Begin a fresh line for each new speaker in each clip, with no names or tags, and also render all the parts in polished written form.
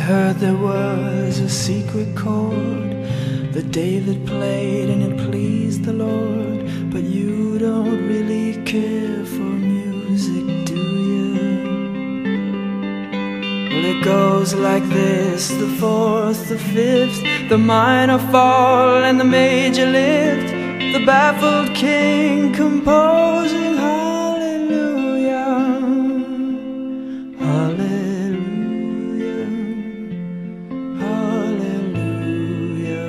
heard there was a secret chord that David played and it pleased the Lord. But you don't really care for music, do you? Well, it goes like this: the fourth, the fifth, the minor fall and the major lift, the baffled king composing hallelujah, hallelujah, hallelujah,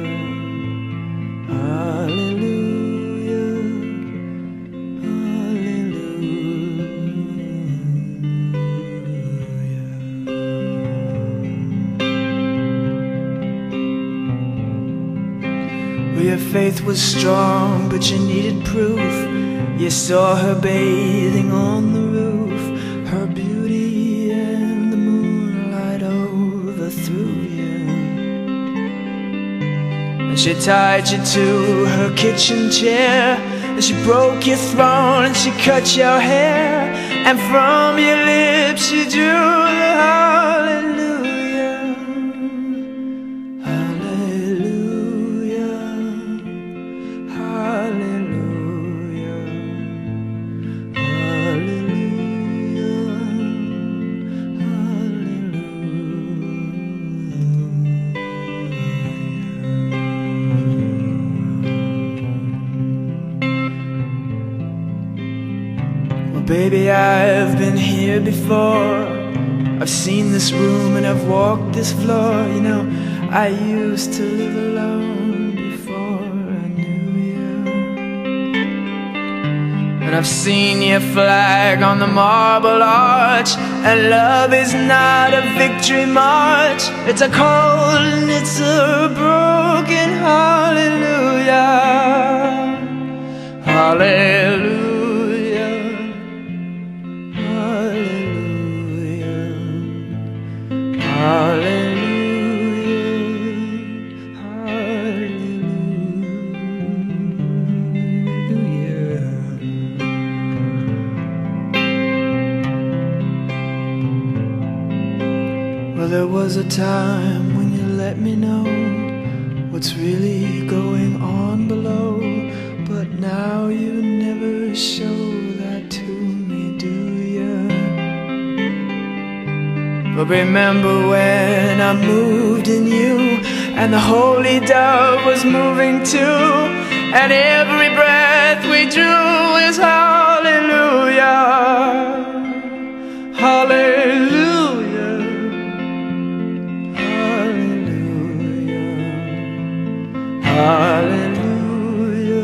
hallelujah, hallelujah. Well, your faith was strong, but you needed proof. You saw her bathing on the roof, her beauty and the moonlight overthrew you. And she tied you to her kitchen chair, and she broke your throne and she cut your hair, and from your lips she drew the hallelujah, hallelujah, hallelujah, hallelujah, hallelujah. Well, baby, I've been here before. I've seen this room and I've walked this floor. You know, I used to live alone before I knew you. And I've seen your flag on the marble arch, and love is not a victory march. It's a cold and it's a broken hallelujah, hallelujah, hallelujah, hallelujah, hallelujah. Well, there was a time when you let me know what's really going on below, but now you never show that to me, do you? But remember when I moved in you, and the holy dove was moving too, and every breath we drew is hallelujah, hallelujah, hallelujah, hallelujah,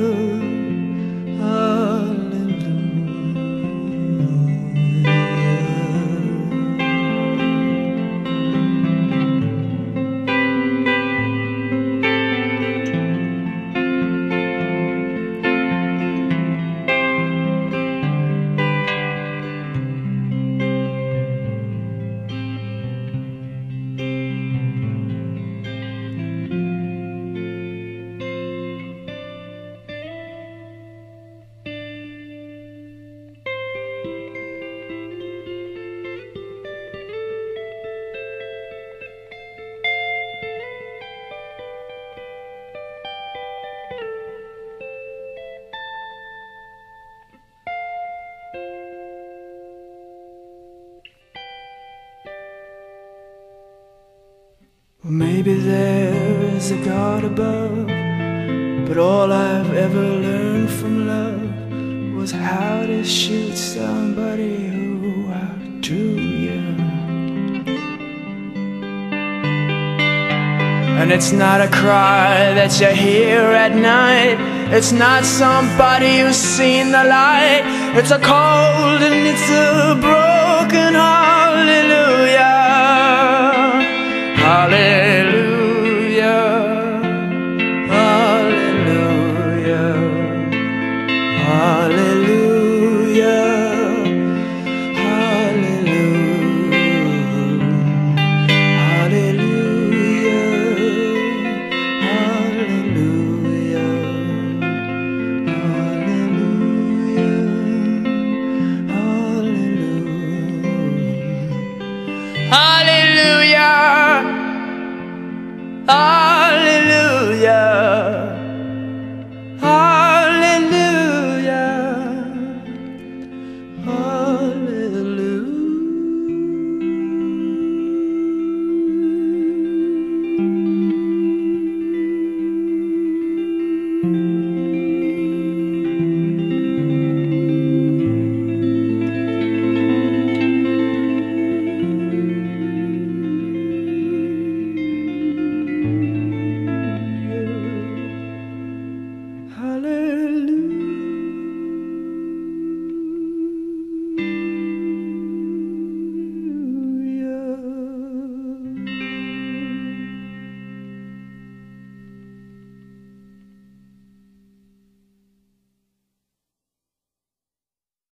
hallelujah. Well, maybe there's a God above, but all I've ever learned from love was how to shoot somebody who outdrew you. And it's not a cry that you hear at night, it's not somebody who's seen the light. It's a cold and it's a broken hallelujah, hallelujah.